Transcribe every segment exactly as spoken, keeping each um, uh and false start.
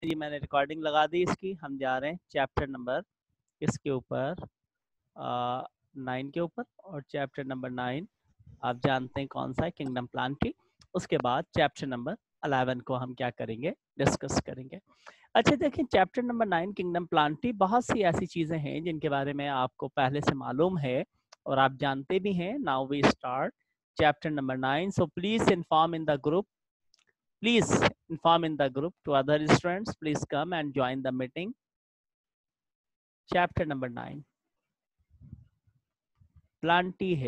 ये मैंने रिकॉर्डिंग लगा दी इसकी। हम जा रहे हैं चैप्टर नंबर इसके ऊपर नाइन के ऊपर, और चैप्टर नंबर नाइन आप जानते हैं कौन सा है, किंगडम प्लांटी। उसके बाद चैप्टर नंबर अलेवन को हम क्या करेंगे, डिस्कस करेंगे। अच्छा देखिए, chapter number nine kingdom plantae, बहुत सी ऐसी चीज़ें हैं जिनके बारे में आपको पहले से मालूम है और आप जानते भी हैं। Now we start chapter number nine. So please inform in the group, please inform in the group to other students, please come and join the meeting. Chapter number nine plantae है,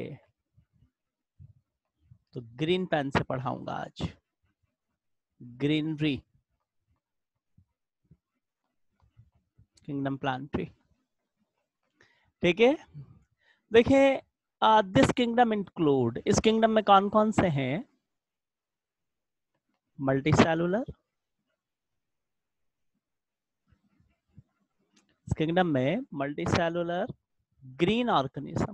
तो ग्रीन पेन से पढ़ाऊंगा आज। Greenery, kingdom Plantae, ठीक है। देखिए, this kingdom include, इस kingdom में कौन कौन से हैं? मल्टी सेलुलर, इस किंगडम में multicellular green organism,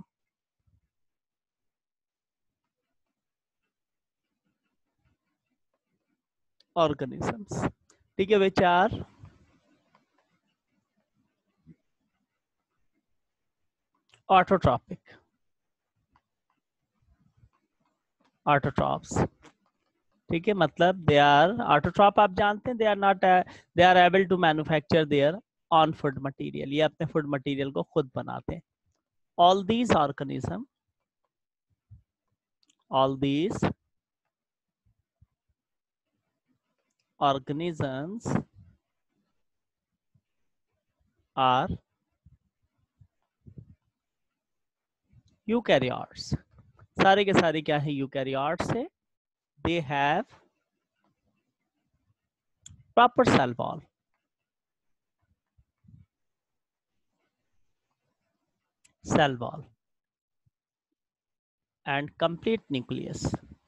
organisms, ठीक है, which are autotrophic, autotrophs, ठीक है। मतलब दे आर ऑटोट्रॉप, आप जानते हैं, they are not, they are able to manufacture their own food material, ये अपने फूड मटेरियल को खुद बनाते हैं। All these organism, all these organisms are eukaryotes, सारे के सारे क्या है, यूकैरियोट्स है। They have proper cell wall, cell wall and complete nucleus,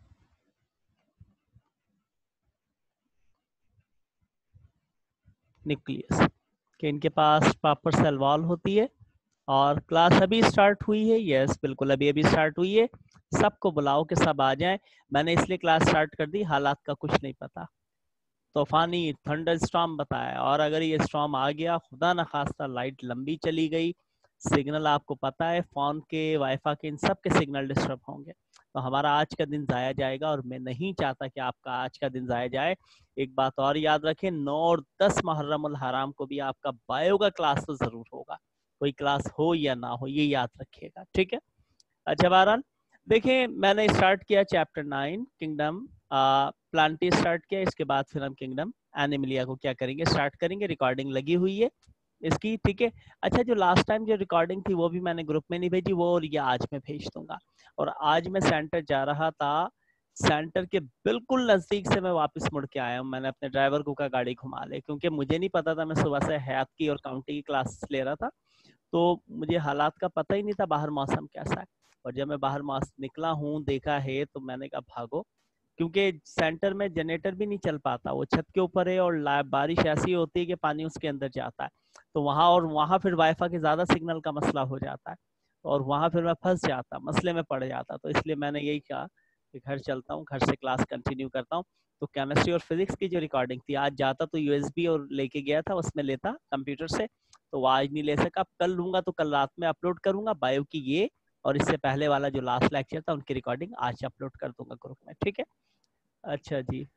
nucleus कि इनके पास प्रॉपर सेल वॉल होती है। और क्लास अभी स्टार्ट हुई है, यस बिल्कुल अभी अभी स्टार्ट हुई है। सबको बुलाओ कि सब आ जाएं। मैंने इसलिए क्लास स्टार्ट कर दी, हालात का कुछ नहीं पता, तूफानी थंडर स्टॉर्म बताया, और अगर ये स्टॉर्म आ गया, खुदा न खास्ता लाइट लंबी चली गई, सिग्नल आपको पता है फोन के, वाईफाई के, इन सब के सिग्नल डिस्टर्ब होंगे, तो हमारा आज का दिन जाया जाएगा, और मैं नहीं चाहता कि आपका आज का दिन जाया जाए। एक बात और याद रखें, नौ और दस मुहर्रम उल हराम को भी आपका बायो का क्लास तो जरूर होगा, कोई क्लास हो या ना हो, ये याद रखिएगा, ठीक है। अच्छा बहरहाल देखिए, मैंने स्टार्ट किया chapter nine kingdom plantae start किया, इसके बाद फिर हम किंगडम एनिमलिया को क्या करेंगे, स्टार्ट करेंगे। रिकॉर्डिंग लगी हुई है इसकी, ठीक है। अच्छा, जो लास्ट टाइम जो रिकॉर्डिंग थी वो भी मैंने ग्रुप में नहीं भेजी, वो और ये आज मैं भेज दूंगा। और आज मैं सेंटर जा रहा था, सेंटर के बिल्कुल नजदीक से मैं वापस मुड़ के आया हूँ। मैंने अपने ड्राइवर को कहा गाड़ी घुमा ले, क्योंकि मुझे नहीं पता था, मैं सुबह से हयात की और काउंटी की क्लास ले रहा था, तो मुझे हालात का पता ही नहीं था बाहर मौसम कैसा है। और जब मैं बाहर मौसम निकला हूँ, देखा है, तो मैंने कहा भागो, क्योंकि सेंटर में जनरेटर भी नहीं चल पाता, वो छत के ऊपर है, और बारिश ऐसी होती है कि पानी उसके अंदर जाता है, तो वहाँ और वहाँ फिर वाईफाई के ज़्यादा सिग्नल का मसला हो जाता है, और वहाँ फिर मैं फंस जाता, मसले में पड़ जाता। तो इसलिए मैंने यही कहा कि घर चलता हूँ, घर से क्लास कंटिन्यू करता हूँ। तो केमिस्ट्री और फिजिक्स की जो रिकॉर्डिंग थी, आज जाता तो यूएसबी और लेके गया था, उसमें लेता कंप्यूटर से, तो वो आज नहीं ले सका, कल लूंगा, तो कल रात में अपलोड करूंगा बायो की ये, और इससे पहले वाला जो लास्ट लेक्चर था उनकी रिकॉर्डिंग आज अपलोड कर दूंगा ग्रुप में, ठीक है। अच्छा जी,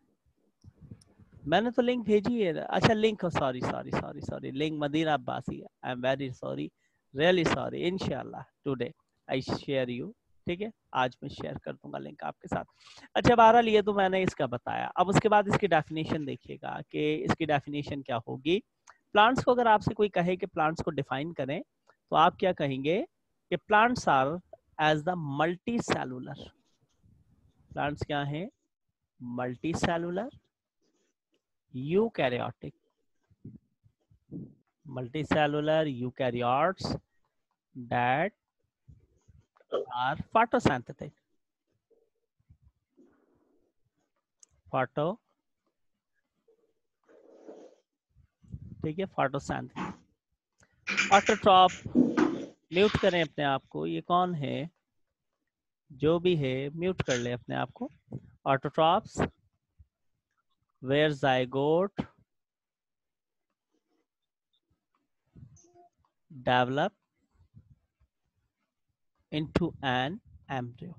मैंने तो लिंक भेजी है। अच्छा link, sorry sorry sorry sorry link Madina Abbasi, I am very sorry, really sorry. इंशाल्लाह टुडे आई शेयर यू, ठीक है, आज मैं शेयर कर दूंगा लिंक आपके साथ। अच्छा बहरहाल ये तो मैंने इसका बताया। अब उसके बाद इसकी डेफिनेशन देखिएगा कि इसकी डेफिनेशन क्या होगी। प्लांट्स को अगर आपसे कोई कहे कि प्लांट्स को डिफाइन करें, तो आप क्या कहेंगे कि plants are as the multicellular, plants क्या है, multicellular eukaryotic, multicellular eukaryotes that are photosynthetic, photo, ठीक है, photosynthetic। ऑटोट्रॉप, म्यूट करें अपने आप को, ये कौन है, जो भी है म्यूट कर ले अपने आप को। Autotrophs where zygote develop into an embryo.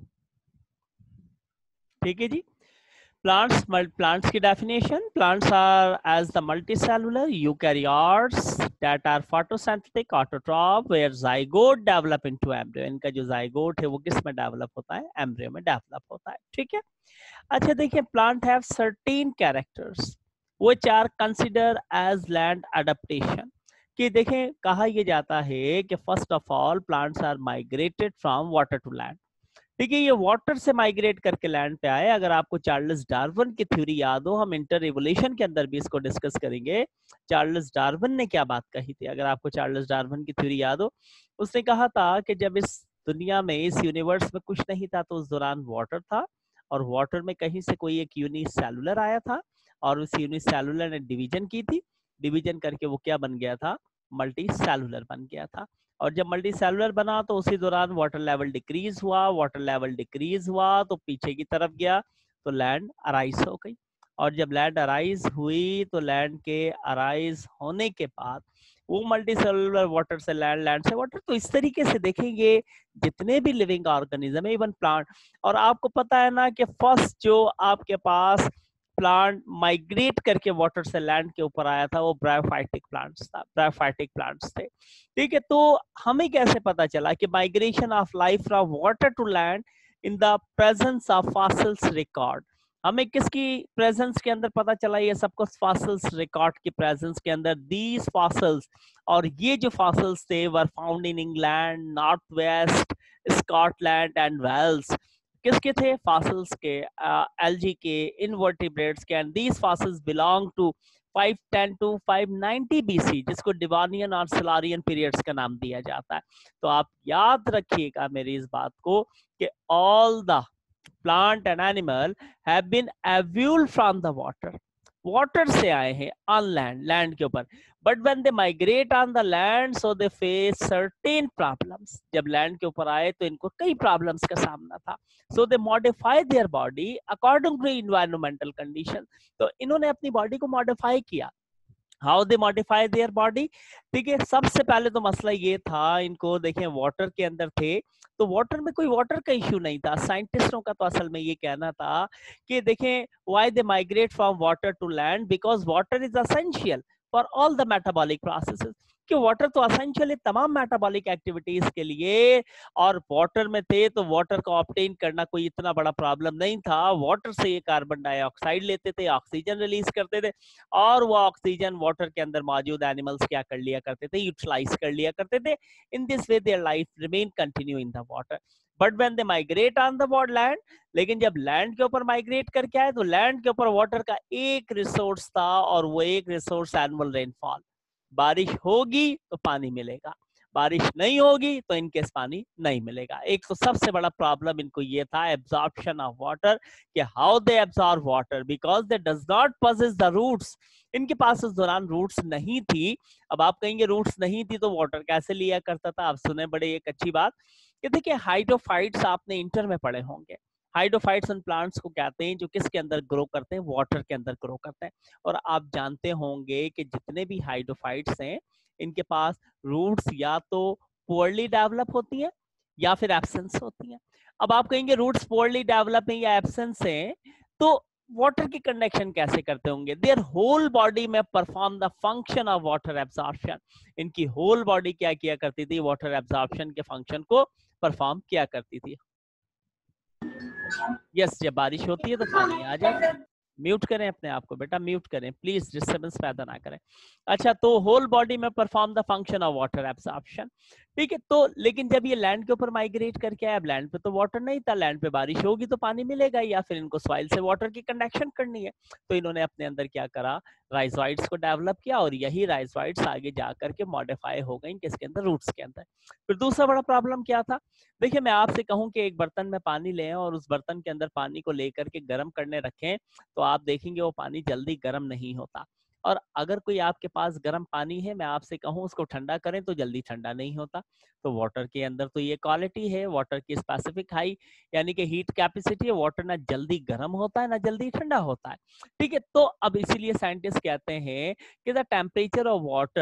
ठीक है जी। Plants, plants की definition, plants are as the multicellular eukaryotes that are photosynthetic autotroph where zygote develop into embryo। इनका जो zygote है वो किस में डेवलप होता है? एम्ब्रियो में डेवलप होता है। ठीक है। अच्छा देखिए, plant have certain characters which are considered as land adaptation। कि देखें, कहा यह जाता है कि first of all plants are migrated from water to land। ठीक है, ये वाटर से माइग्रेट करके लैंड पे आए। अगर आपको चार्ल्स डार्विन की थ्योरी याद हो, हम इंटर एवोल्यूशन के अंदर भी इसको डिस्कस करेंगे। चार्ल्स डार्विन ने क्या बात कही थी, अगर आपको चार्ल्स डार्विन की थ्योरी याद हो, उसने कहा था कि जब इस दुनिया में, इस यूनिवर्स में कुछ नहीं था तो उस दौरान वाटर था, और वाटर में कहीं से कोई एक यूनिसेलुलर आया था, और उस यूनिसेलुलर ने डिवीजन की थी। डिवीजन करके वो क्या बन गया था? मल्टी सेलुलर बन गया था। और जब मल्टी सेलुलर बना तो उसी दौरान वाटर लेवल डिक्रीज हुआ। वाटर लेवल डिक्रीज हुआ तो पीछे की तरफ गया तो लैंड अराइज हो गई। और जब लैंड अराइज हुई तो लैंड के अराइज होने के बाद वो मल्टी सेलुलर वाटर से लैंड, लैंड से वाटर। तो इस तरीके से देखेंगे जितने भी लिविंग ऑर्गेनिज्म है, इवन प्लांट। और आपको पता है ना कि फर्स्ट जो आपके पास प्लांट माइग्रेट करके वाटर से लैंड के ऊपर आया था वो ब्रायोफाइटिक प्लांट्स था, ब्रायोफाइटिक प्लांट्स थे। ठीक है, तो हमें कैसे पता चला कि migration of life from water to land in the presence of fossils record? हमें किसकी प्रेजेंस के अंदर पता चला ये सब कुछ? फॉसिल्स रिकॉर्ड की प्रेजेंस के अंदर। दीज फॉसिल्स, और ये जो फॉसिल्स थे, were found in England, north west, Scotland and Wales. किसके थे? फॉसिल्स के, एल्गी के, इनवर्टिब्रेट्स के। And these fossils belong to five ten to five ninety BC, जिसको डिवानियन और सिलारियन पीरियड्स का नाम दिया जाता है। तो आप याद रखिएगा मेरी इस बात को कि all the plant and animal have been evolved from the water. Water से आए हैं ऑन लैंड, लैंड के ऊपर। But when they migrate on the land so they face certain problems. जब लैंड के ऊपर आए तो इनको कई प्रॉब्लम्स का सामना था। So they modify their body according to environmental condition. तो इन्होंने अपनी बॉडी को मॉडिफाई किया। How they modify their body? ठीक है, सबसे पहले तो मसला ये था, इनको देखें वाटर के अंदर थे तो वाटर में कोई वाटर का इश्यू नहीं था। साइंटिस्टों का तो असल में ये कहना था कि देखें, why they migrate from water to land, because water is essential for all the metabolic processes. कि वाटर तो एसेंशियल है तमाम मेटाबॉलिक एक्टिविटीज के लिए, और वाटर में थे तो वाटर को ऑब्टेन करना कोई इतना बड़ा प्रॉब्लम नहीं था। वाटर से ये कार्बन डाइऑक्साइड लेते थे, ऑक्सीजन रिलीज करते थे, और वो ऑक्सीजन वाटर के अंदर मौजूद एनिमल्स क्या कर लिया करते थे? यूटिलाइज कर लिया करते थे। In this way their life remain continue in the water. But when they migrate on the world land, लेकिन जब लैंड के ऊपर माइग्रेट करके आए तो लैंड के ऊपर वाटर का एक रिसोर्स था, और वो एक रिसोर्स एनुअल रेनफॉल। बारिश होगी तो पानी मिलेगा, बारिश नहीं होगी तो इनके पानी नहीं मिलेगा। एक तो सबसे बड़ा प्रॉब्लम इनको ये था, एब्जॉर्प्शन ऑफ वाटर, कि how they absorb water, because they does not possess the roots. इनके पास उस दौरान रूट्स नहीं थी। अब आप कहेंगे रूट्स नहीं थी तो वाटर कैसे लिया करता था? आप सुने बड़े एक अच्छी बात कि देखिए, हाइड्रोफाइट्स आपने इंटर में पढ़े होंगे। हाइड्रोफाइट्स उन प्लांट्स को कहते हैं जो किसके अंदर ग्रो करते हैं? वाटर के अंदर ग्रो करते हैं। और आप जानते होंगे कि जितने भी हाइड्रोफाइट्स हैं इनके पास रूट्स या तो पुअरली डेवलप होती हैं या फिर एब्सेंस होती हैं। अब आप कहेंगे रूट्स पुअरली डेवलप हैं या एब्सेंस हैं, तो वाटर की कंडक्शन कैसे करते होंगे? देयर होल बॉडी में perform the function of water absorption. इनकी होल बॉडी क्या किया करती थी? वाटर एब्जॉर्प्शन के फंक्शन को परफॉर्म किया करती थी। यस, जब बारिश होती है तो पानी आ जाता है। म्यूट करें अपने आप को बेटा, म्यूट करें प्लीज, डिस्टर्बेंस पैदा ना करें। अच्छा, तो होल बॉडी में perform the function of water absorption. ठीक है, तो लेकिन जब ये लैंड के ऊपर माइग्रेट करके आया, लैंड पे तो वाटर नहीं था, लैंड पे बारिश होगी तो पानी मिलेगा, या फिर इनको सॉइल से वाटर की कंडक्शन करनी है। तो इन्होंने अपने अंदर क्या करा? राइजोइड्स को डेवलप किया, और यही राइजोइड्स आगे जाकर के मॉडिफाई हो गई किसके अंदर? रूट्स के अंदर। फिर दूसरा बड़ा प्रॉब्लम क्या था? देखिए, मैं आपसे कहूं कि एक बर्तन में पानी लें और उस बर्तन के अंदर पानी को लेकर के गर्म करने रखें, तो आप देखेंगे वो पानी जल्दी गर्म नहीं होता। और अगर कोई आपके पास गर्म पानी है, मैं आपसे कहूं उसको ठंडा करें तो जल्दी ठंडा नहीं होता। तो वाटर के अंदर तो ये क्वालिटी है, वाटर की स्पेसिफिक हाई यानी कि हीट कैपेसिटी है। वाटर ना जल्दी गर्म होता है ना जल्दी ठंडा होता है। ठीक है, तो अब इसीलिए साइंटिस्ट कहते हैं कि द टेम्परेचर ऑफ वाटर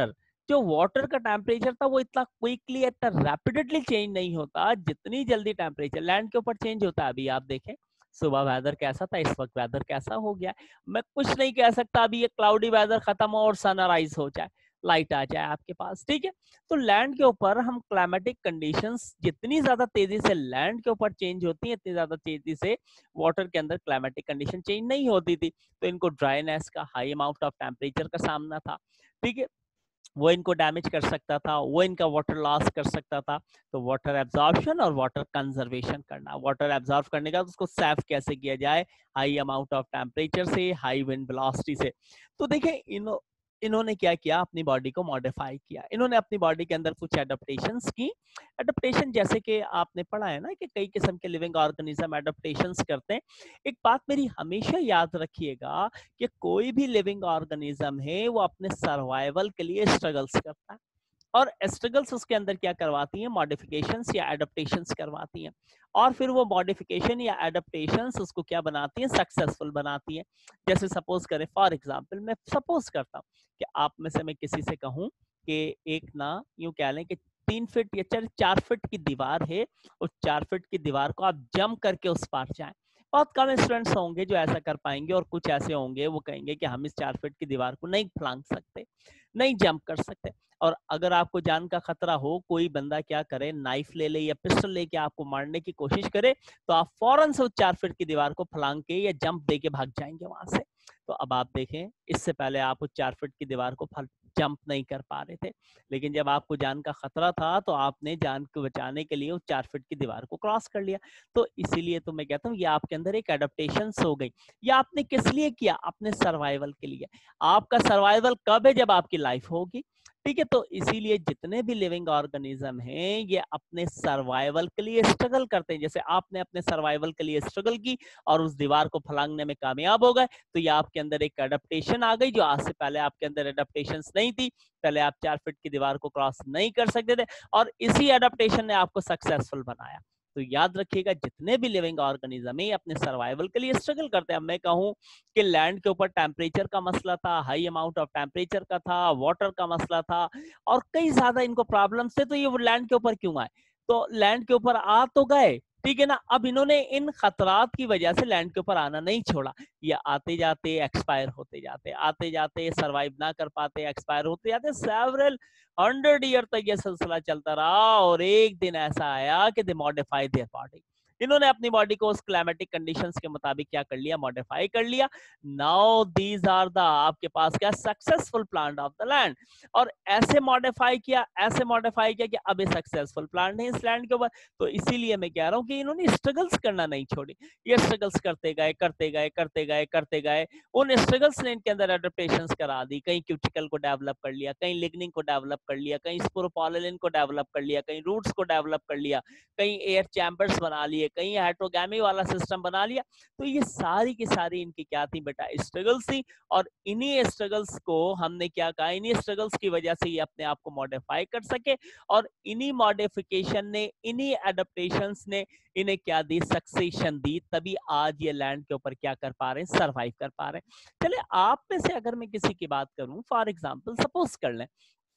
जो वाटर का टेम्परेचर था वो इतना क्विकली, इतना रैपिडली चेंज नहीं होता जितनी जल्दी टेम्परेचर लैंड के ऊपर चेंज होता है। अभी आप देखें सुबह वेदर कैसा था, इस वक्त वेदर कैसा हो गया। मैं कुछ नहीं कह सकता अभी ये क्लाउडी वेदर खत्म हो और सनराइज हो जाए, लाइट आ जाए आपके पास, ठीक है। तो लैंड के ऊपर हम क्लाइमेटिक कंडीशंस जितनी ज्यादा तेजी से लैंड के ऊपर चेंज होती है, इतनी ज्यादा तेजी से वाटर के अंदर क्लाइमेटिक कंडीशन चेंज नहीं होती थी। तो इनको ड्राइनेस का, हाई अमाउंट ऑफ टेम्परेचर का सामना था, ठीक है। वो इनको डैमेज कर सकता था, वो इनका वाटर लॉस कर सकता था। तो वाटर एब्जॉर्प्शन और वाटर कंजर्वेशन करना, वाटर एब्जॉर्ब करने का तो उसको सेव कैसे किया जाए, हाई अमाउंट ऑफ टेम्परेचर से, हाई विंड वेलोसिटी से। तो देखिए इन इन्होंने क्या किया, अपनी बॉडी को मॉडिफाई किया, इन्होंने अपनी बॉडी के अंदर कुछ एडेप्टेशंस की। एडेप्टेशन जैसे कि आपने पढ़ा है ना कि कई किस्म के लिविंग ऑर्गेनिज्म एडेप्टेशंस करते हैं। एक बात मेरी हमेशा याद रखिएगा कि कोई भी लिविंग ऑर्गेनिज्म है वो अपने सर्वाइवल के लिए स्ट्रगल्स करता है, और स्ट्रगल्स उसके अंदर क्या करवाती हैं, मॉडिफिकेशंस या एडेप्टेशंस करवाती हैं। और फिर वो मॉडिफिकेशन या एडेप्टेशंस उसको क्या बनाती हैं, सक्सेसफुल बनाती हैं। जैसे सपोज करें, फॉर एग्जांपल मैं सपोज करता हूँ कि आप में से मैं किसी से कहूँ कि एक ना यूं कह लें कि तीन फीट या चार चार फीट की दीवार है, उस चार फीट की दीवार को आप जंप करके उस पार जाएं। बहुत कम स्टूडेंट्स होंगे जो ऐसा कर पाएंगे, और कुछ ऐसे होंगे वो कहेंगे कि हम इस चार फीट की दीवार को नहीं फांग सकते, नहीं जंप कर सकते। और अगर आपको जान का खतरा हो, कोई बंदा क्या करे, नाइफ ले ले या पिस्टल लेके आपको मारने की कोशिश करे, तो आप फौरन से उस चार फीट की दीवार को फलांग के या जंप दे के भाग जाएंगे वहां से। तो अब आप देखें, इससे पहले आप उस चार फीट की दीवार को जंप नहीं कर पा रहे थे, लेकिन जब आपको जान का खतरा था तो आपने जान को बचाने के लिए उस चार फीट की दीवार को क्रॉस कर लिया। तो इसीलिए तो मैं कहता हूँ ये आपके अंदर एक एडेप्टेशन हो गई। ये आपने किस लिए किया, अपने सर्वाइवल के लिए। आपका सर्वाइवल कब है, जब आपकी लाइफ होगी, ठीक है। तो इसीलिए जितने भी लिविंग ऑर्गेनिज्म हैं ये अपने सर्वाइवल के लिए स्ट्रगल करते हैं। जैसे आपने अपने सर्वाइवल के लिए स्ट्रगल की और उस दीवार को फलांगने में कामयाब हो गए, तो ये आपके अंदर एक एडेप्टेशन आ गई, जो आज से पहले आपके अंदर एडेप्टेशन नहीं थी। पहले आप चार फीट की दीवार को क्रॉस नहीं कर सकते थे, और इसी एडेप्टेशन ने आपको सक्सेसफुल बनाया। तो याद रखिएगा, जितने भी लिविंग ऑर्गेनिज्म है अपने सर्वाइवल के लिए स्ट्रगल करते हैं। मैं कहूं कि लैंड के ऊपर टेम्परेचर का मसला था, हाई अमाउंट ऑफ टेम्परेचर का था, वाटर का मसला था, और कई ज्यादा इनको प्रॉब्लम्स थे। तो ये लैंड के ऊपर क्यों आए, तो लैंड के ऊपर आ तो गए, ठीक है ना। अब इन्होंने इन खतरात की वजह से लैंड के ऊपर आना नहीं छोड़ा। ये आते जाते एक्सपायर होते जाते, आते जाते सर्वाइव ना कर पाते, एक्सपायर होते जाते, सेवरल हंड्रेड ईयर तक ये सिलसिला चलता रहा। और एक दिन ऐसा आया कि दे मॉडिफाई देयर बॉडी, इन्होंने अपनी बॉडी को उस क्लाइमेटिक कंडीशंस के मुताबिक क्या कर लिया, मॉडिफाई कर लिया। नाउ दीज आर द, आपके पास क्या, successful plant of the land. और ऐसे मॉडिफाई किया, ऐसे मॉडिफाई किया कि अब ये सक्सेसफुल प्लांट है इस लैंड के ऊपर। तो इसीलिए मैं कह रहा हूँ कि इन्होंने स्ट्रगल्स करना नहीं छोड़ी, ये स्ट्रगल्स करते गए करते गए करते गए करते गए। उन स्ट्रगल्स ने इनके अंदर एडेप्टेशंस करा दी, कहीं क्यूटिकल को डेवलप कर लिया, कहीं लिग्निन को डेवलप कर लिया, कहीं स्पोरोपोलिन को डेवलप कर लिया, कहीं रूट्स को डेवलप कर लिया, कहीं एयर चैम्बर्स बना लिए, कहीं हेट्रोगैमी वाला सिस्टम बना लिया। तो ये सारी की सारी इनकी क्या थी बेटा, स्ट्रगल्स थी। और इन्हीं स्ट्रगल्स को हमने क्या कहा, इन्हीं स्ट्रगल्स की वजह से ये अपने आप को मॉडिफाई कर सके, और इन्हीं मॉडिफिकेशन ने, इन्हीं एडेप्टेशंस ने इन्हें क्या दी, सक्सेशन दी। तभी आज ये लैंड के ऊपर क्या कर पा रहे हैं, सर्वाइव कर पा रहे हैं। चले आप में से अगर मैं किसी की बात करूं, फॉर एग्जांपल सपोज कर लें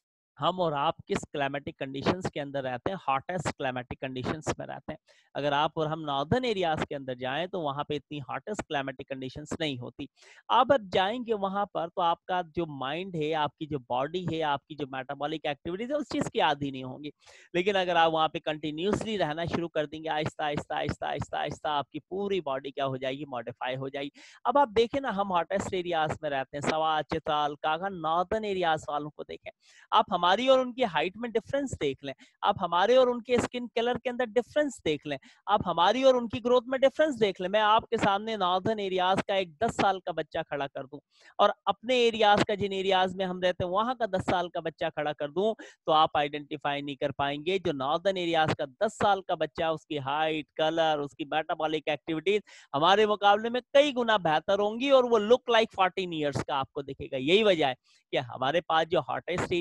हम और आप किस क्लाइमेटिक कंडीशंस के अंदर रहते हैं, हॉटेस्ट क्लाइमेटिक कंडीशंस में रहते हैं। अगर आप और हम नॉर्दर्न एरियाज के अंदर जाएं तो वहां पे इतनी हॉटेस्ट क्लाइमेटिक कंडीशंस नहीं होती। आप अब जाएंगे वहां पर तो आपका जो माइंड है, आपकी जो बॉडी है, आपकी जो मेटाबॉलिक एक्टिविटीज है, उस चीज की आदी नहीं होंगी। लेकिन अगर आप वहां पे कंटिन्यूसली रहना शुरू कर देंगे, आहिस्ता आहिस्ता आहिस्ता आहिस्ता आहिस्ता आपकी पूरी बॉडी क्या हो जाएगी, मॉडिफाई हो जाएगी। अब आप देखें ना, हम हॉटेस्ट एरियाज में रहते हैं, सवा, चित्राल, कागा, नॉर्दर्न एरियाज वालों को देखें। आप हमारी और उनकी हाइट में डिफरेंस देख लें, आप हमारे और उनके स्किन कलर के अंदर डिफरेंस देख लें, आप हमारी और उनकी ग्रोथ में डिफरेंस देख लें। मैं आपके सामने नॉर्दर्न एरियाज का एक दस साल का बच्चा खड़ा कर दूं, और अपने एरियाज का, जिन एरियाज में हम रहते हैं वहां का दस साल का बच्चा खड़ा कर दूं, तो आप आइडेंटिफाई नहीं कर पाएंगे। जो नॉर्दर्न एरियाज का दस साल का बच्चा, उसकी हाइट, कलर, उसकी मेटाबॉलिक एक्टिविटीज हमारे मुकाबले में कई गुना बेहतर होंगी, और वो लुक लाइक फोर्टीन ईयर्स का आपको दिखेगा। यही वजह है कि हमारे पास जो हॉटेस्ट एरियाज है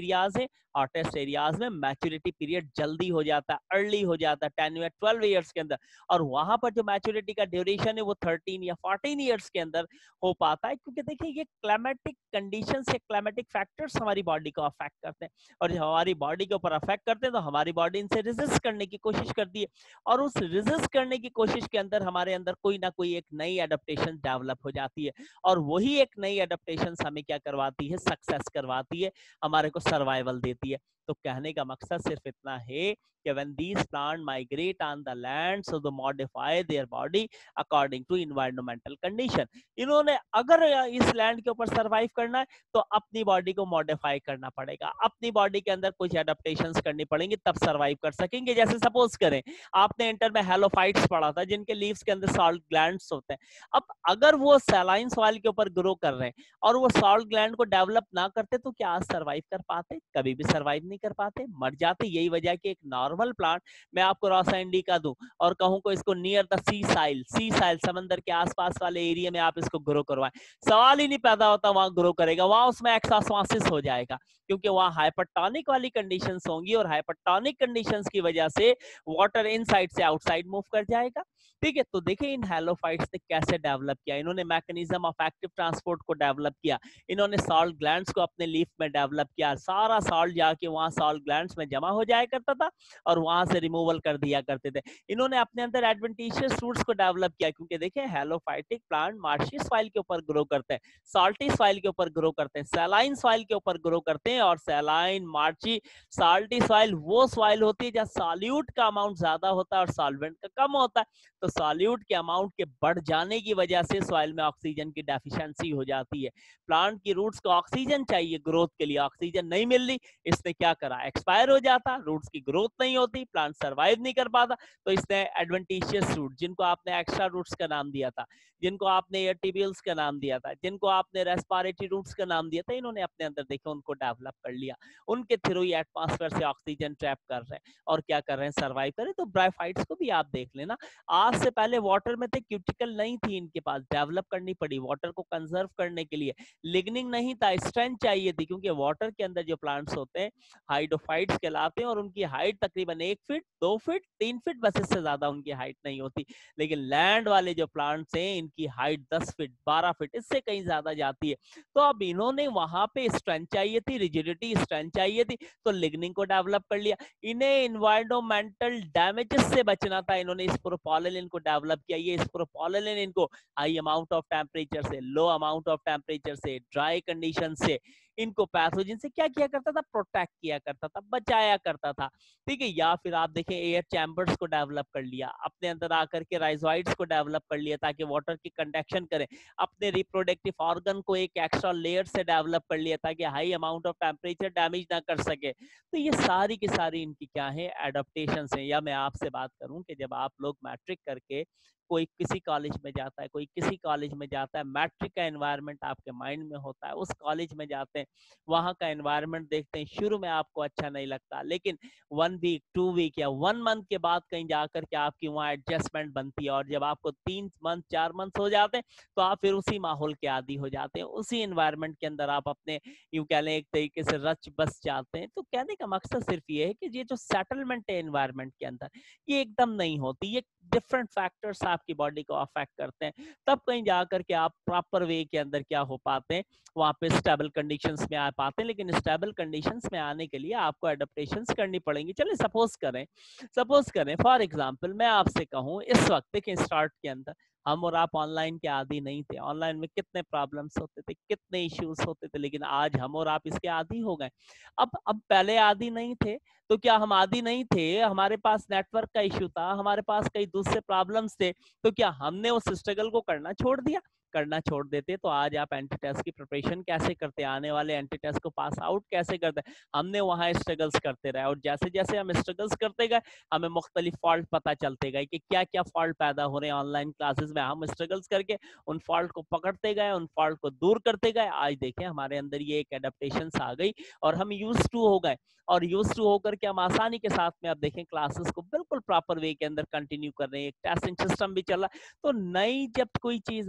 हॉटेस्ट एरियाज में मैच्योरिटी पीरियड जल्दी हो जाता है, अर्ली हो जाता है, टेन या ट्वेल्व ईयर्स के अंदर, और वहां पर जो मैच्योरिटी का ड्यूरेशन है वो थर्टीन या फोर्टीन ईयर्स के अंदर हो पाता है, क्योंकि देखिए ये क्लाइमेटिक कंडीशंस या क्लाइमेटिक फैक्टर्स हमारी बॉडी को अफेक्ट करते हैं, और जब हमारी बॉडी के ऊपर अफेक्ट करते हैं तो हमारी बॉडी इनसे रेजिस्ट करने की कोशिश करती है, और उस रेजिस्ट करने की कोशिश के अंदर हमारे अंदर कोई ना कोई एक नई एडेप्टेशन डेवलप हो जाती है, और वही एक नई एडेप्टेशन हमें क्या करवाती है, सक्सेस करवाती है, हमारे को सर्वाइवल देती है। तो कहने का मकसद सिर्फ इतना है कि when these plant migrate on the land, so they modify their body according to environmental condition। इन्होंने अगर इस लैंड के ऊपर सरवाइव करना है तो अपनी बॉडी को मॉडिफाई करना पड़ेगा, अपनी बॉडी के अंदर कुछ एडेप्टेशंस करनी पड़ेंगी, तब सरवाइव कर सकेंगे। जैसे सपोज करें आपने इंटर में हेलोफाइट्स पढ़ा था, जिनके लीव्स के अंदर सॉल्ट ग्लैंड्स होते हैं। अब अगर वो सैलाइन सॉइल के ऊपर ग्रो कर रहे हैं और वो सॉल्ट ग्लैंड को डेवलप ना करते तो क्या आज सरवाइव कर पाते? कभी भी सरवाइव नहीं कर पाते, मर जाते। यही वजह कि एक नॉर्मल प्लांट, मैं आपको रोसा इंडिका दूं और कहूं को इसको नियर द सी साइल, सी साइल समंदर के आसपास वाले एरिया में आप इसको ग्रो करवाएं, सवाल ही नहीं पैदा होता वहां ग्रो करेगा, वहां उसमें एक्सासोसिस हो जाएगा, क्योंकि वहां हाइपरटोनिक वाली कंडीशंस होंगी, और हाइपरटोनिक कंडीशंस की वजह से वाटर इनसाइड से आउटसाइड मूव कर जाएगा। ठीक है, तो देखिए इन हेलोफाइट्स ने कैसे डेवलप किया, इन्होंने मैकेनिज्म ऑफ एक्टिव ट्रांसपोर्ट को डेवलप किया, इन्होंने सॉल्ट ग्लैंड्स को अपने लीफ में डेवलप किया, सारा सॉल्ट जाके वहां सॉल्ट ग्लैंड्स में जमा हो जाया करता था और वहां से रिमूवल कर दिया करते थे। इन्होंने अपने अंदर एडवेंटिशियस रूट्स को डेवलप किया, क्योंकि देखिए हेलोफाइटिक प्लांट मार्शी सॉइल के ऊपर ग्रो करते हैं, साल्टी सॉइल के ऊपर ग्रो करते हैं, सैलाइन सॉइल के ऊपर ग्रो करते हैं, और सैलाइन, मार्ची, साल्टी सॉइल वो सॉइल होती है जहाँ सॉल्यूट का अमाउंट ज्यादा होता है और सॉल्वेंट का कम होता है। तो सॉल्यूट के अमाउंट के बढ़ जाने की वजह से सॉइल में ऑक्सीजन की डेफिशिएंसी हो जाती है। प्लांट की रूट्स को ऑक्सीजन चाहिए ग्रोथ के लिए, ऑक्सीजन नहीं मिल रही, इसने क्या करा, एक्सपायर हो जाता, रूट्स की ग्रोथ नहीं होती, प्लांट सर्वाइव नहीं कर पाता। तो इसने एडवेंटिशियस रूट, जिनको आपने एक्स्ट्रा रूट्स का नाम दिया था, जिनको आपने एयरटिबियल्स का नाम दिया था, जिनको आपने रेस्पिरेटरी रूट्स का नाम दिया था, इन्होंने अपने अंदर देखे उनको डेवलप कर लिया, उनके थ्रू ही एटमॉस्फेयर से ऑक्सीजन ट्रैप कर रहे हैं और क्या कर रहे हैं, सर्वाइव कर रहे हैं। तो ब्रायोफाइट्स को भी आप देख लेना, आज से पहले वाटर में थे, क्यूटिकल नहीं थी इनके पास, डेवलप करनी पड़ी वाटर को कंजर्व करने के लिए, लिग्निंग नहीं था, स्ट्रेंथ चाहिए थी, क्योंकि वाटर के अंदर जो प्लांट्स होते हैं हाइड्रोफाइट्स कहलाते हैं, और उनकी हाइट तकरीबन एक फीट, दो फीट, तीन फीट, बस इससे ज्यादा उनकी हाइट नहीं होती। लेकिन लैंड वाले जो प्लांट्स हैं इनकी हाइट दस फीट, बारह फीट, इससे कहीं ज्यादा जाती है। तो अब इन्होंने वहां पे स्ट्रेंथ चाहिए थी, रिजिडिटी, स्ट्रेंथ चाहिए थी, तो लिग्निंग को डेवलप कर लिया। इन्हें इन्वायरमेंटल डैमेजेस से बचना था, इन्होंने स्पोरोपोलिन को डेवलप किया। ये स्पोरोपोलिन इनको हाई अमाउंट ऑफ टेम्परेचर से, लो अमाउंट ऑफ टेम्परेचर से, ड्राई कंडीशन से, इनको पैथोजन से क्या किया करता था, प्रोटेक्ट किया करता था, बचाया करता था। ठीक है, या फिर आप देखें एयर चैम्बर्स को डेवलप कर लिया, अपने अंदर आकर के राइजोइड्स को डेवलप कर लिया ताकि वाटर की कंडक्शन करें, अपने रिप्रोडक्टिव ऑर्गन को एक एक्स्ट्रा लेयर से डेवलप कर लिया ताकि high amount of temperature damage ना कर सके। तो ये सारी की सारी इनकी क्या है, एडेप्टेशन है। या मैं आपसे बात करूं कि जब आप लोग मैट्रिक करके कोई किसी कॉलेज में जाता है, कोई किसी कॉलेज में जाता है, मैट्रिक का एनवायरनमेंट आपके माइंड में होता है, उस कॉलेज में जाते हैं, वहां का एनवायरनमेंट देखते हैं, शुरू में आपको अच्छा नहीं लगता, लेकिन वन वीक, टू वीक या वन मंथ के बाद कहीं जाकर के आपकी वहाँ एडजस्टमेंट बनती है, और जब आपको तीन मंथ, चार मंथ हो जाते हैं तो आप फिर उसी माहौल के आदी हो जाते हैं, उसी एनवायरनमेंट के अंदर आप अपने यूं कह लें एक तरीके से रच बस जाते हैं। तो कहने का मकसद सिर्फ ये है कि ये जो सेटलमेंट है एनवायरनमेंट के अंदर, ये एकदम नहीं होती, ये डिफरेंट फैक्टर्स आपकी बॉडी को अफेक्ट करते हैं, तब कहीं जाकर के आप प्रॉपर वे के अंदर क्या हो पाते हैं, वहां पे स्टेबल कंडीशंस में आ पाते हैं। लेकिन स्टेबल कंडीशंस में आने के लिए आपको एडेप्टेशंस करनी पड़ेंगी। चलिए सपोज करें सपोज करें फॉर एग्जांपल मैं आपसे कहूं, इस वक्त देखिए स्टार्ट के अंदर हम और आप ऑनलाइन के आदी नहीं थे, ऑनलाइन में कितने प्रॉब्लम्स होते थे, कितने इश्यूज होते थे, लेकिन आज हम और आप इसके आदी हो गए। अब अब पहले आदी नहीं थे तो क्या हम आदी नहीं थे, हमारे पास नेटवर्क का इश्यू था, हमारे पास कई दूसरे प्रॉब्लम्स थे, तो क्या हमने उस स्ट्रगल को करना छोड़ दिया? करना छोड़ देते तो आज आप एंटी टेस्ट की प्रिपरेशन कैसे करते, आने वाले एंटी टेस्ट को पास आउट कैसे करते? हमने वहां स्ट्रगल्स करते रहे, और जैसे जैसे हम स्ट्रगल्स करते गए हमें मुख्तलिफ फॉल्ट पता चलते गए कि क्या क्या फॉल्ट पैदा हो रहे हैं ऑनलाइन क्लासेस में। हम स्ट्रगल्स करके उन फॉल्ट को पकड़ते गए, उन फॉल्ट को दूर करते गए, आज देखें हमारे अंदर ये एक एडेप्टेशन आ गई और हम यूज टू हो गए, और यूज टू होकर के हम आसानी के साथ में अब देखें क्लासेस को बिल्कुल प्रॉपर वे के अंदर कंटिन्यू कर रहे हैं, एक टेस्टिंग सिस्टम भी चल रहा है। तो नई जब कोई चीज आती है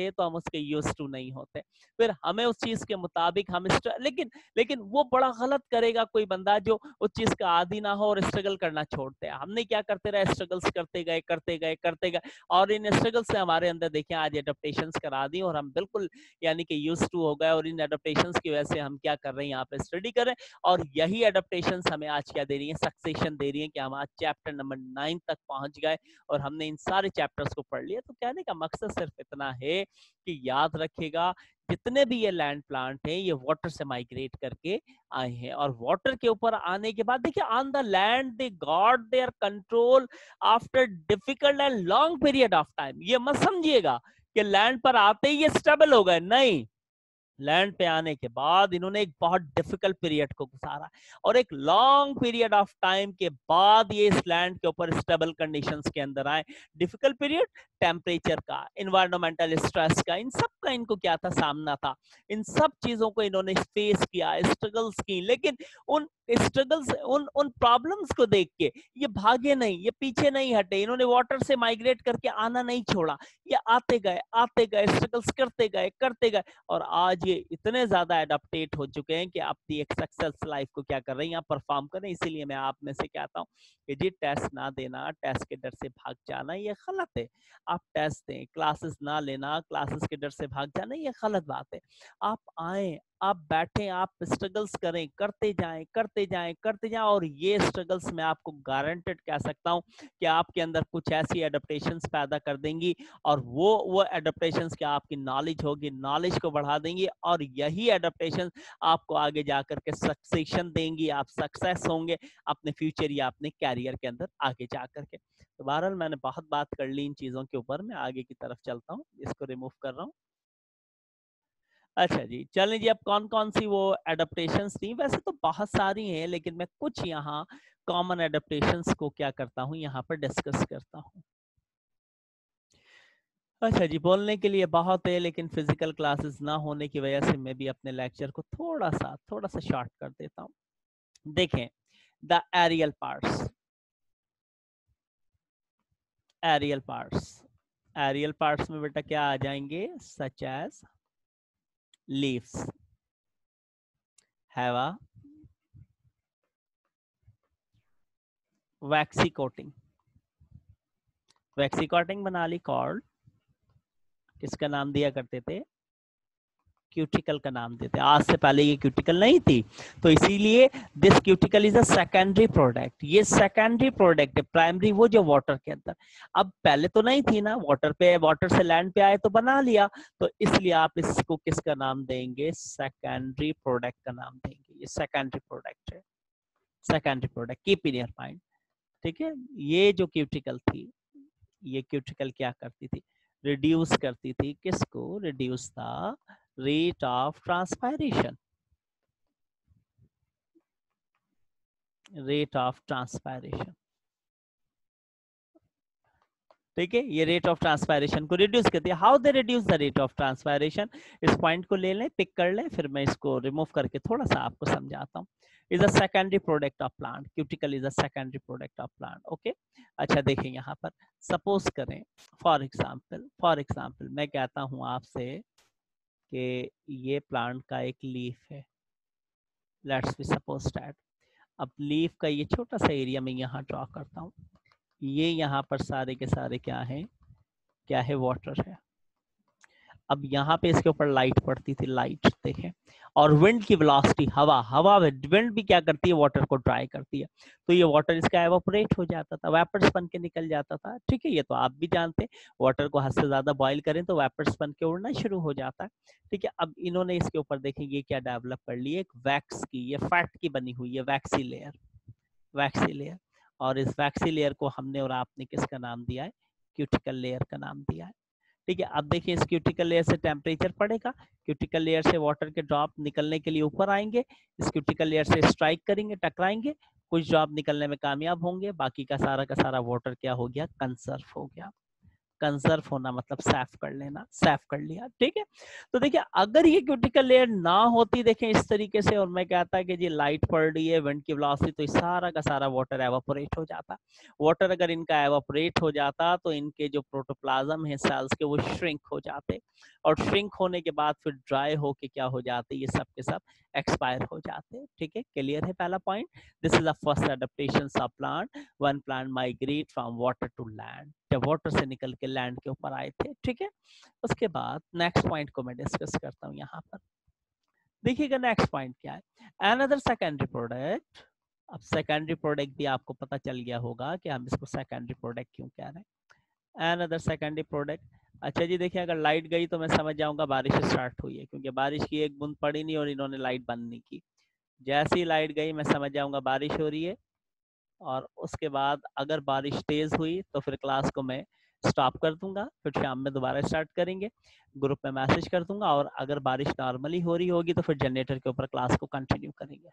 देंगे तो हम उसके यूज टू नहीं होते, फिर हमें उस चीज के मुताबिक हम लेकिन लेकिन वो बड़ा गलत करेगा कोई बंदा जो उस चीज का आदी ना हो और स्ट्रगल करना छोड़ते हैं। हमने क्या करते रहे, स्ट्रगल्स करते गए करते गए करते गए और इन स्ट्रगल से हमारे अंदर देखिए आज एडेप्टेशंस करा दी और हम बिल्कुल यानी कि यूज टू हो गए, और इन एडेप्टेशंस की वजह से हम क्या कर रहे हैं, यहाँ पे स्टडी कर रहे हैं, और यही एडेप्टेशंस हमें आज क्या दे रही है, सक्सेशन दे रही है कि हम आज चैप्टर नंबर नाइन तक पहुंच गए और हमने इन सारे चैप्टर्स को पढ़ लिया। तो कहने का मकसद सिर्फ इतना है कि याद रखेगा जितने भी ये लैंड प्लांट हैं ये वाटर से माइग्रेट करके आए हैं, और वाटर के ऊपर आने के बाद देखिए on the land they got their control after difficult and long period of time. ये मत समझिएगा कि लैंड पर आते ही ये स्टेबल हो गए, नहीं, लैंड पे आने के बाद इन्होंने एक बहुत डिफिकल्ट पीरियड को गुजारा और एक लॉन्ग पीरियड ऑफ टाइम के बाद ये इस लैंड के ऊपर स्टेबल कंडीशंस के अंदर आए। डिफिकल्ट पीरियड टेम्परेचर का, एनवायरमेंटल स्ट्रेस का, इन सब का इनको क्या था, सामना था। इन सब चीजों को इन्होंने फेस किया, स्ट्रगल्स की, लेकिन उन स्ट्रगल्स उन उन प्रॉब्लम्स को देख के ये भागे नहीं, ये पीछे नहीं हटे, इन्होंने वाटर से माइग्रेट करके आना नहीं छोड़ा, ये आते गए आते गए स्ट्रगल्स करते गए करते गए और आज ये इतने ज्यादा एडाप्टेट हो चुके हैं कि अपनी एक सक्सेस लाइफ को क्या कर रहे हैं, यहाँ परफॉर्म कर रहे हैं। इसीलिए मैं आप में से कहता हूँ कि जी टेस्ट ना देना, टेस्ट के डर से भाग जाना ये गलत है। आप टेस्ट दें, क्लासेस ना लेना, क्लासेस के डर से भाग जाना ये गलत बात है। आप आए, आप बैठे, आप स्ट्रगल्स करें, करते जाएं करते जाएं करते जाएं, और ये स्ट्रगल्स मैं आपको गारंटेड कह सकता हूं कि आपके अंदर कुछ ऐसी एडेप्टेशंस पैदा कर देंगी और वो वो एडेप्टेशंस क्या आपकी नॉलेज होगी, नॉलेज को बढ़ा देंगी, और यही एडेप्टेशन आपको आगे जाकर के सक्सेशन देंगी, आप सक्सेस होंगे अपने फ्यूचर या अपने कैरियर के अंदर आगे जाकर के। तो बहरहाल मैंने बहुत बात कर ली इन चीजों के ऊपर, मैं आगे की तरफ चलता हूँ, इसको रिमूव कर रहा हूँ। अच्छा जी, चलें जी, अब कौन कौन सी वो एडेप्टेशंस थी, वैसे तो बहुत सारी हैं लेकिन मैं कुछ यहाँ कॉमन एडेप्टेशंस को क्या करता हूँ यहाँ पर डिस्कस करता हूँ। अच्छा जी, बोलने के लिए बहुत है लेकिन फिजिकल क्लासेस ना होने की वजह से मैं भी अपने लेक्चर को थोड़ा सा थोड़ा सा शॉर्ट कर देता हूँ। देखें, the aerial parts, aerial parts aerial parts में बेटा क्या आ जाएंगे, such as leaves, have a waxy coating, waxy coating बना ली, कॉर्ड किसका नाम दिया करते थे, क्यूटिकल का नाम देते। आज से पहले ये क्यूटिकल नहीं थी, तो इसीलिए this cuticle is a secondary product, ये सेकेंडरी प्रोडक्ट है, प्राइमरी वो जो वाटर के अंदर, अब पहले तो नहीं थी ना, वाटर पे, वाटर से लैंड पे आए तो बना लिया, तो इसलिए आप इसको किसका नाम देंगे, सेकेंडरी प्रोडक्ट का नाम देंगे। ये सेकेंडरी प्रोडक्ट है, secondary product, keep in your mind, ठीक है। ये जो क्यूटिकल थी, ये क्यूटिकल क्या करती थी, रिड्यूस करती थी, किसको, reduce the rate of transpiration, rate of transpiration, ठीक है। ये रेट ऑफ ट्रांसपायरेशन को रिड्यूस करती है। How they reduce the rate of transpiration, इस पॉइंट को ले लें, पिक कर लें, फिर मैं इसको रिमूव करके थोड़ा सा आपको समझाता हूँ। Is a secondary product of plant, cuticle is a secondary product of plant, okay. अच्छा देखें यहाँ पर, सपोज करें फॉर एग्जाम्पल, फॉर एग्जाम्पल मैं कहता हूँ आपसे कि ये प्लांट का एक लीफ है, लेट्स बी सपोज दैट। अब लीफ का ये छोटा सा एरिया में यहाँ ड्रॉ करता हूँ, ये यहाँ पर सारे के सारे क्या हैं, क्या है, वाटर है। अब यहाँ पे इसके ऊपर लाइट पड़ती थी, लाइट देखें, और विंड की वेलोसिटी, हवा हवा विंड भी क्या करती है, वाटर को ड्राई करती है, तो ये वाटर इसका एवापोरेट हो जाता था, वेपर्स बन के निकल जाता था, ठीक है। ये तो आप भी जानते हैं, वाटर को हद से ज्यादा बॉईल करें तो वेपर्स बन के उड़ना शुरू हो जाता है, ठीक है। अब इन्होंने इसके ऊपर देखें ये क्या डेवलप कर ली, एक वैक्स की, ये फैट की बनी हुई है वैक्सी लेयर, वैक्सी लेयर, और इस वैक्सी लेयर को हमने और आपने किसका नाम दिया है, क्यूटिकल लेयर का नाम दिया है, ठीक है। अब देखिए, इस क्यूटिकल लेयर से टेम्परेचर पड़ेगा, क्यूटिकल लेयर से वाटर के ड्रॉप निकलने के लिए ऊपर आएंगे, इस क्यूटिकल लेयर से स्ट्राइक करेंगे, टकराएंगे, कुछ ड्रॉप निकलने में कामयाब होंगे, बाकी का सारा का सारा वाटर क्या हो गया, कंसर्व हो गया। कंजर्व होना मतलब सेफ कर लेना, सेफ कर लिया, ठीक है। तो देखिए अगर ये क्यूटिकल लेयर ना होती, देखें इस तरीके से, और मैं कहता कि जी लाइट पड़ रही है, विंड की वेलोसिटी, तो सारा का सारा वाटर एवापोरेट हो जाता। वाटर अगर इनका एवापोरेट हो जाता तो इनके जो प्रोटोप्लाज्म है सेल्स के, वो श्रिंक हो जाते, और श्रिंक होने के बाद फिर ड्राई होके क्या हो जाते, ये सब के सब एक्सपायर हो जाते, ठीक है। क्लियर है पहला point. This is the first adaptation of plant when plant migrate from water to land, जब वाटर से निकल के लैंड के ऊपर आए थे, ठीक है। उसके बाद नेक्स्ट पॉइंट को मैं डिस्कस करता हूँ यहाँ पर। देखिएगा नेक्स्ट पॉइंट क्या है, अनदर सेकेंडरी प्रोडक्ट। अब सेकेंडरी प्रोडक्ट भी आपको पता चल गया होगा कि हम इसको सेकेंडरी प्रोडक्ट क्यों कह रहे हैं। अनदर सेकेंडरी प्रोडक्ट, अच्छा जी देखिए अगर लाइट गई तो मैं समझ जाऊंगा बारिश स्टार्ट हुई है, क्योंकि बारिश की एक बूंद पड़ी नहीं और इन्होंने लाइट बंद नहीं की। जैसे ही लाइट गई मैं समझ जाऊंगा बारिश हो रही है, और उसके बाद अगर बारिश तेज हुई तो फिर क्लास को मैं स्टॉप कर दूंगा, फिर शाम में दोबारा स्टार्ट करेंगे, ग्रुप में मैसेज कर दूंगा, और अगर बारिश नॉर्मली हो रही होगी तो फिर जनरेटर के ऊपर क्लास को कंटिन्यू करेंगे।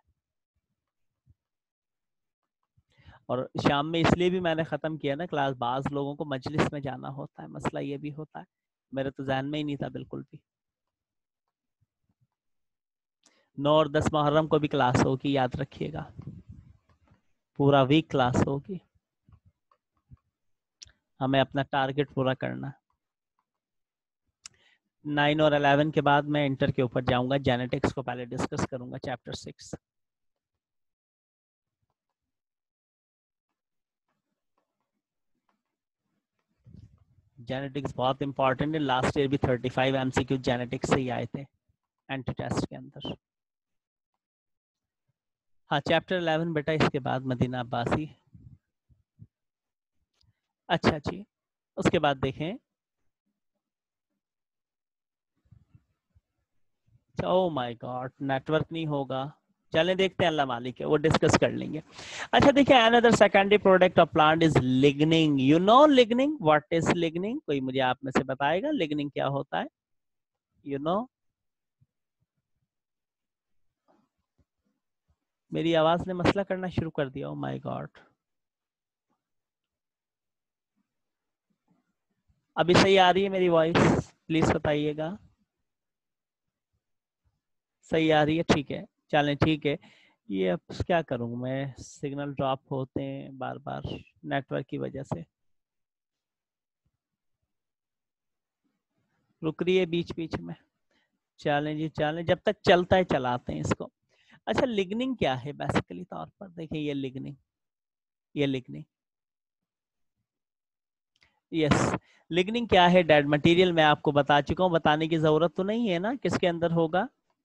और शाम में इसलिए भी मैंने ख़त्म किया ना क्लास, बाज़ लोगों को मजलिस में जाना होता है, मसला ये भी होता है, मेरे तो जहन में ही नहीं था बिल्कुल भी। नौ और दस मुहर्रम को भी क्लास होगी, याद रखिएगा, पूरा वीक क्लास होगी, हमें अपना टारगेट पूरा करना। नाइन और इलेवन के बाद मैं इंटर के ऊपर जाऊंगा, जेनेटिक्स को पहले डिस्कस करूंगा, चैप्टर सिक्स। जेनेटिक्स बहुत इंपॉर्टेंट है, लास्ट ईयर भी थर्टी फाइव एमसीक्यू जेनेटिक्स से ही आए थे एंटी टेस्ट के अंदर। हाँ चैप्टर इलेवन बेटा, इसके बाद मदीना अब्बासी। अच्छा जी, उसके बाद देखें, ओह माय गॉड नेटवर्क नहीं होगा, चलें देखते हैं, अल्लाह मालिक है, वो डिस्कस कर लेंगे। अच्छा देखिए, another secondary product of plant is lignin. You know lignin, what is lignin, कोई मुझे आप में से बताएगा लिग्निंग क्या होता है? You you know know? मेरी आवाज ने मसला करना शुरू कर दिया, ओह माय गॉड। अभी सही आ रही है मेरी वॉइस? प्लीज बताइएगा, सही आ रही है? ठीक है, चलें ठीक है। ये अब क्या करूं मैं, सिग्नल ड्रॉप होते हैं बार बार नेटवर्क की वजह से, रुक रही है बीच बीच में। चलें जी चलें, जब तक चलता है चलाते हैं इसको। अच्छा लिग्निंग क्या है बेसिकली तौर पर, देखिए ये लिग्निंग, ये लिग्निंग, यस, लिग्निंग क्या है, डेड मटेरियल मैं आपको बता चुका हूँ, बताने की जरूरत तो नहीं है ना, किसके अंदर होगा,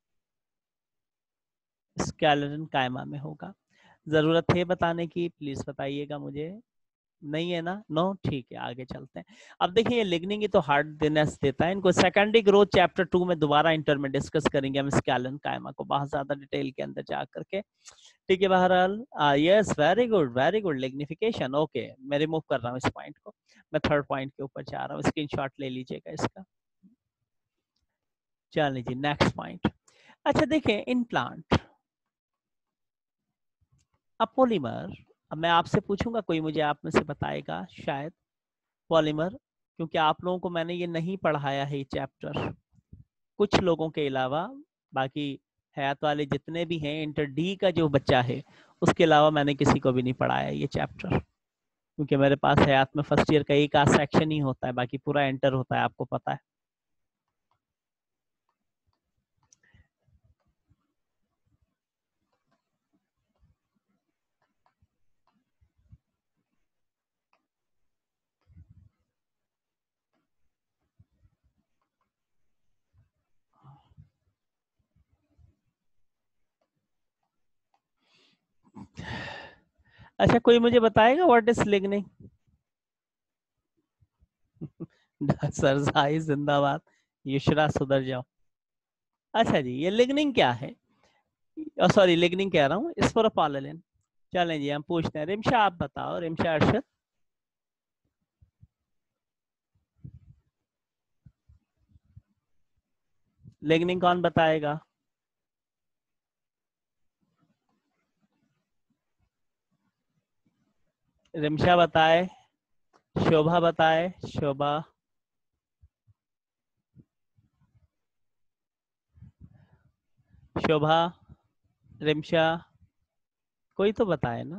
स्केलेटन कायमा में होगा। जरूरत है बताने की, प्लीज बताइएगा मुझे, नहीं है ना, नो ठीक है, आगे चलते हैं। अब देखिए ये लिग्निंग ही तो हार्डनेस देता है इनको, सेकेंडरी ग्रोथ चैप्टर टू में दोबारा इंटर में डिस्कस करेंगे हम स्केलेटन कायमा को बहुत ज्यादा डिटेल के अंदर जा करके, ठीक है। बहरहाल yes, very good very good, lignification, okay, मैं रिमूव कर रहा हूँ इस पॉइंट को, मैं थर्ड पॉइंट के ऊपर जा रहा हूँ, स्क्रीनशॉट ले लीजिएगा इसका। चलिए जी नेक्स्ट पॉइंट। अच्छा देखिए इन प्लांट अब पॉलीमर, अब मैं आपसे पूछूंगा, कोई मुझे आप में से बताएगा शायद पॉलीमर, क्योंकि आप लोगों को मैंने ये नहीं पढ़ाया है ये चैप्टर, कुछ लोगों के अलावा, बाकी हयात वाले जितने भी हैं, इंटर डी का जो बच्चा है उसके अलावा मैंने किसी को भी नहीं पढ़ाया ये चैप्टर, क्योंकि मेरे पास हयात में फर्स्ट ईयर का एक आध सेक्शन ही होता है, बाकी पूरा एंटर होता है, आपको पता है। अच्छा कोई मुझे बताएगा व्हाट इज लिग्निंग? सरजाई जिंदाबाद, युशरा सुधर जाओ। अच्छा जी ये लिग्निंग क्या है, सॉरी लिग्निंग कह रहा हूँ, स्पोरोपोलिन। चलें जी हम पूछते हैं, रिमशा आप बताओ, रिमशा अरशद, लिग्निंग कौन बताएगा? रिमशा बताए, शोभा बताए, शोभा। शोभा, रिमशा, कोई तो बताए ना।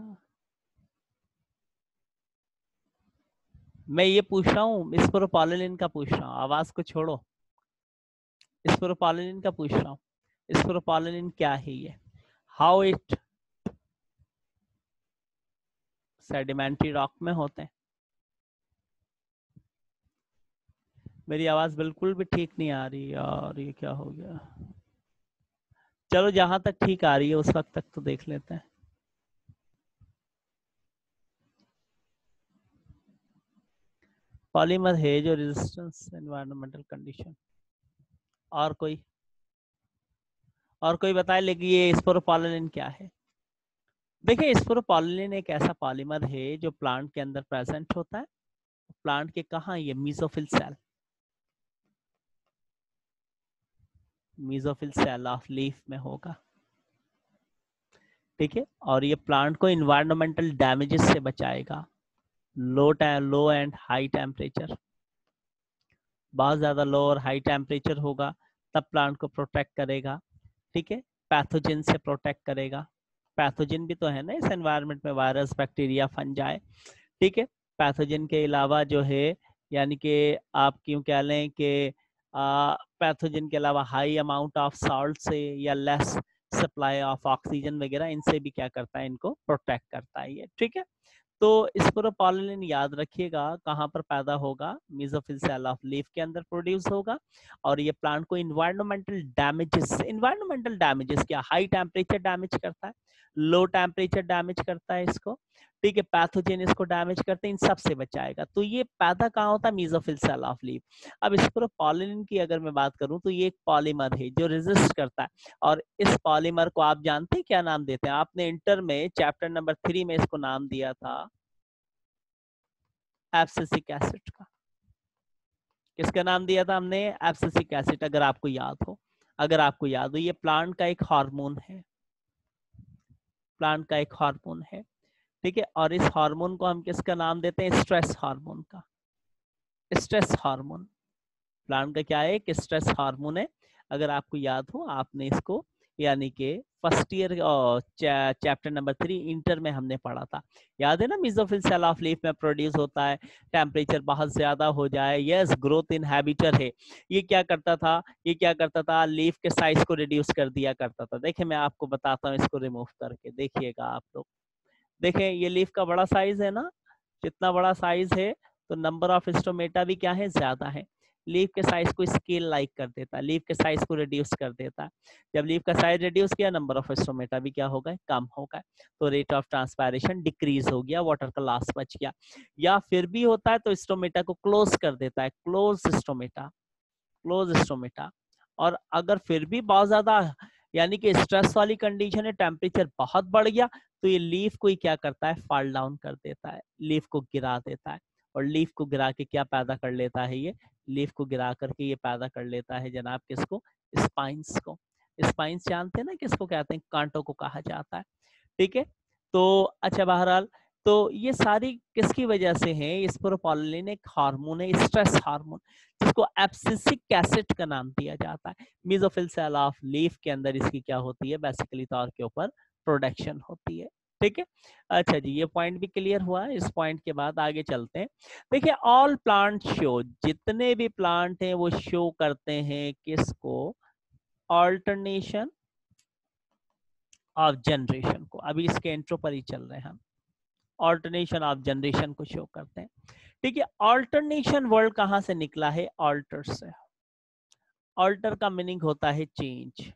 मैं ये पूछ रहा हूँ, स्पोरोपोलिन का पूछ रहा हूँ, आवाज को छोड़ो। स्पोरोपोलिन का पूछ रहा हूँ, स्पोरोपोलिन क्या है ये, हाउ इट सेडिमेंट्री रॉक में होते हैं। मेरी आवाज बिल्कुल भी ठीक नहीं आ रही यार, ये क्या हो गया। चलो जहां तक ठीक आ रही है उस वक्त तक तो देख लेते हैं। पॉलीमर है जो रेजिस्टेंस एनवायरमेंटल कंडीशन। और कोई, और कोई बताए, लेकिन ये स्पोरोपोलिन क्या है। देखिए स्पोरोपोलिन एक ऐसा पॉलीमर है जो प्लांट के अंदर प्रेजेंट होता है। प्लांट के कहाँ, ये mesophyll cell, mesophyll cell of leaf में होगा। ठीक है, और ये प्लांट को इन्वायरमेंटल डैमेजेस से बचाएगा। Low low and high temperature, बहुत ज्यादा लो और हाई टेम्परेचर होगा तब प्लांट को प्रोटेक्ट करेगा। ठीक है, पैथोजन से प्रोटेक्ट करेगा। पैथोजन भी तो है ना इस एनवायरनमेंट में, वायरस, बैक्टीरिया, फंजाई। ठीक है, पैथोजन के अलावा जो है, यानी कि आप क्यों कह लें कि पैथोजन के अलावा हाई अमाउंट ऑफ सॉल्ट से या लेस सप्लाई ऑफ ऑक्सीजन वगैरह, इनसे भी क्या करता है, इनको प्रोटेक्ट करता है ये। ठीक है, तो स्पोरोपोलिन याद रखिएगा कहाँ पर पैदा होगा, मेसोफिल सेल ऑफ लीफ के अंदर प्रोड्यूस होगा। और ये प्लांट को इन्वायरमेंटल डैमेजेस, इन्वायरमेंटल डैमेजेस क्या, हाई टेम्परेचर डैमेज करता है, लो टेम्परेचर डैमेज करता है इसको। ठीक है, पैथोजन इसको डैमेज करते हैं, इन सब से बचाएगा। तो ये पैदा कहाँ होता है, मेसोफिल सेल ऑफ लीफ। अब स्पोरोपोलिन की अगर मैं बात करूं तो ये एक पॉलीमर है जो रेजिस्ट करता है। और इस पॉलीमर को आप जानते हैं क्या नाम देते हैं, आपने इंटर में चैप्टर नंबर थ्री में इसको नाम दिया था एब्सिसिक एसिड का। किसका नाम दिया था हमने, एब्सिसिक एसिड, अगर आपको याद हो। अगर आपको याद हो, ये प्लांट का एक हार्मोन है, प्लांट का एक हार्मोन है। ठीक है, और इस हार्मोन को हम किसका नाम देते हैं, स्ट्रेस हार्मोन का। स्ट्रेस हार्मोन प्लांट का क्या है, एक स्ट्रेस हार्मोन है। अगर आपको याद हो, आपने इसको यानी कि first year chapter number three inter में हमने पढ़ा था, याद है ना। मेसोफिल सेल ऑफ लीफ में प्रोड्यूस होता है, टेम्परेचर बहुत ज्यादा हो जाए, यस, ग्रोथ इनहिबिटर है। ये क्या करता था, ये क्या करता था, लीफ के साइज को रिड्यूस कर दिया करता था। देखिए मैं आपको बताता हूँ, इसको रिमूव करके देखिएगा आप लोग। देखें ये लीफ का बड़ा साइज है ना, जितना बड़ा साइज है तो नंबर ऑफ स्टोमेटा भी क्या है, ज्यादा है। लीफ के साइज को स्केल लाइक कर देता है, लीफ के साइज को रिड्यूस कर देता है। जब लीफ का साइज रिड्यूस किया, नंबर ऑफ स्टोमेटा भी क्या होगा, कम होगा। तो रेट ऑफ ट्रांसपायरेशन डिक्रीज हो गया, वाटर का लॉस बच गया। या फिर भी होता है तो स्टोमेटा को क्लोज कर देता है, क्लोज स्टोमेटा, क्लोज स्टोमेटा। और अगर फिर भी बहुत ज्यादा यानी कि स्ट्रेस वाली कंडीशन है, टेम्परेचर बहुत बढ़ गया, तो ये लीफ को ही क्या करता है, फॉल डाउन कर देता है, लीफ को गिरा देता है। और लीफ को गिरा के क्या पैदा कर लेता है, ये लीफ को गिरा करके ये पैदा कर लेता है जनाब किसको, स्पाइंस को। स्पाइंस जानते हैं ना किसको कहते हैं, कांटों को कहा जाता है। ठीक है, तो अच्छा बहरहाल, तो ये सारी किसकी वजह से है, स्पोरोपोलिन एक हार्मोन है, स्ट्रेस हार्मोन, जिसको एब्सिसिक एसिड का नाम दिया जाता है। मेसोफिल सेल ऑफ लीफ के अंदर इसकी क्या होती है, बेसिकली तौर के ऊपर प्रोडक्शन होती है। ठीक है, अच्छा जी, ये पॉइंट भी क्लियर हुआ। इस पॉइंट के बाद आगे चलते हैं। देखिए ऑल प्लांट शो, जितने भी प्लांट हैं वो शो करते हैं किसको, ऑल्टरनेशन ऑफ जनरेशन को। अभी इसके इंट्रो पर ही चल रहे हैं हम, ऑल्टरनेशन ऑफ जनरेशन को शो करते हैं। ठीक है, ऑल्टरनेशन वर्ड कहां से निकला है, ऑल्टर से। ऑल्टर का मीनिंग होता है चेंज।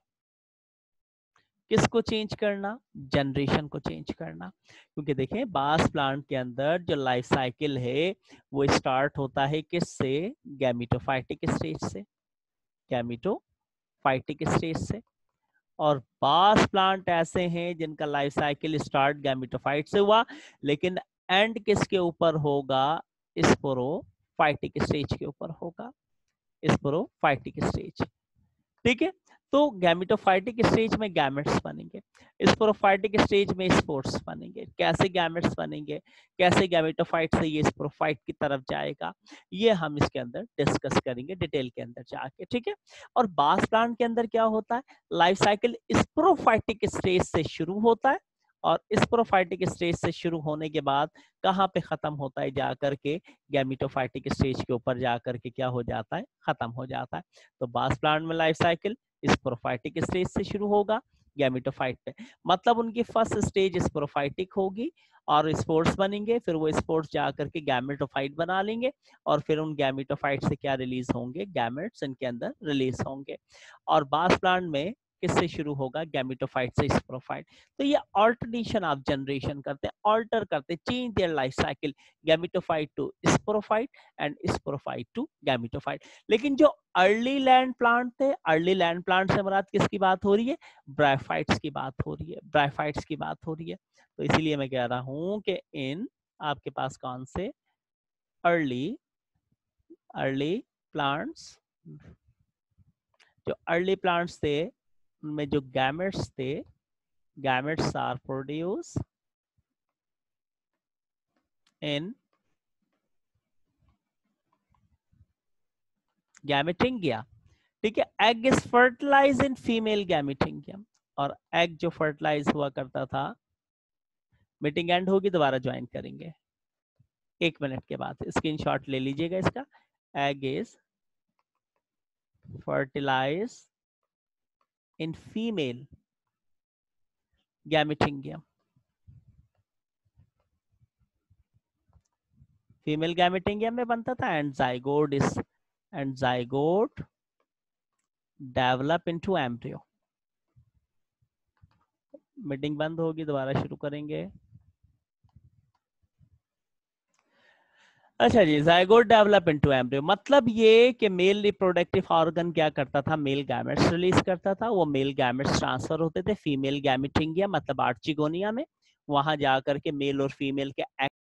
किसको चेंज करना, जनरेशन को चेंज करना। क्योंकि देखें बास प्लांट के अंदर जो लाइफ साइकिल है वो स्टार्ट होता है किससे, गैमेटोफाइटिक स्टेज से, गैमेटोफाइटिक स्टेज से। और बास प्लांट ऐसे हैं जिनका लाइफ साइकिल स्टार्ट गैमेटोफाइट से हुआ, लेकिन एंड किसके ऊपर होगा, स्पोरोफाइटिक स्टेज के ऊपर होगा, स्पोरोफाइटिक स्टेज। ठीक है, तो गैमेटोफाइटिक स्टेज में गैमेट्स बनेंगे, स्पोरोफाइटिक स्टेज में स्पोर्स बनेंगे। कैसे गैमेट्स बनेंगे, कैसे गैमेटोफाइट से ये स्पोरोफाइट की तरफ जाएगा, ये हम इसके अंदर डिस्कस करेंगे डिटेल के अंदर जाके, ठीक है। और बास प्लांट के अंदर क्या होता है, लाइफ साइकिल स्पोरोफाइटिक स्टेज से शुरू होता है और स्पोरोफाइटिक स्टेज से शुरू होने के बाद कहाँ पे खत्म होता है, जाकर के गैमेटोफाइटिक स्टेज के ऊपर जाकर के क्या हो जाता है, खत्म हो जाता है। तो बास प्लांट में लाइफ साइकिल स्पोरोफाइटिक स्टेज से शुरू होगा गैमेटोफाइट पे, मतलब उनकी फर्स्ट स्टेज स्पोरोफाइटिक होगी और स्पोर्स बनेंगे, फिर वो स्पोर्स जाकर के गैमेटोफाइट बना लेंगे और फिर उन गैमेटोफाइट से क्या रिलीज होंगे, गैमेट्स इनके अंदर रिलीज होंगे। और बास प्लांट में किससे शुरू होगा, गैमेटोफाइट से स्पोरोफाइट। तो ये ऑल्टरनेशन ऑफ जनरेशन करते हैं, ऑल्टर करते, change their life cycle, gametophyte to sporophyte and sporophyte to gametophyte. लेकिन जो अर्ली लैंड प्लांट थे, अर्ली लैंड प्लांट से मुराद किसकी बात हो रही है, ब्रायोफाइट्स की बात हो रही है, ब्रायोफाइट्स की बात हो रही है। तो इसीलिए मैं कह रहा हूं कि इन आपके पास कौन से अर्ली अर्ली प्लांट्स, जो अर्ली प्लांट्स थे उनमें जो गैमेट्स थे, gametes are produce in gametangia, ठीक है। Egg is fertilize in female gametangia, और एग जो फर्टिलाइज हुआ करता था, मीटिंग एंड होगी, दोबारा ज्वाइन करेंगे एक मिनट के बाद, स्क्रीनशॉट ले लीजिएगा इसका। Egg is fertilize in female gametangia, female gametangia में बनता था, and zygote is and zygote develop into embryo. Meeting बंद होगी, दोबारा शुरू करेंगे। अच्छा जी, जाइगोट डेवलप इनटू एम्ब्रियो, मतलब ये कि मेल रिप्रोडक्टिव ऑर्गन क्या करता था, मेल गैमेट्स रिलीज करता था, वो मेल गैमेट्स ट्रांसफर होते थे फीमेल गैमेटिंगिया मतलब आर्चिगोनिया में, वहां जाकर के मेल और फीमेल के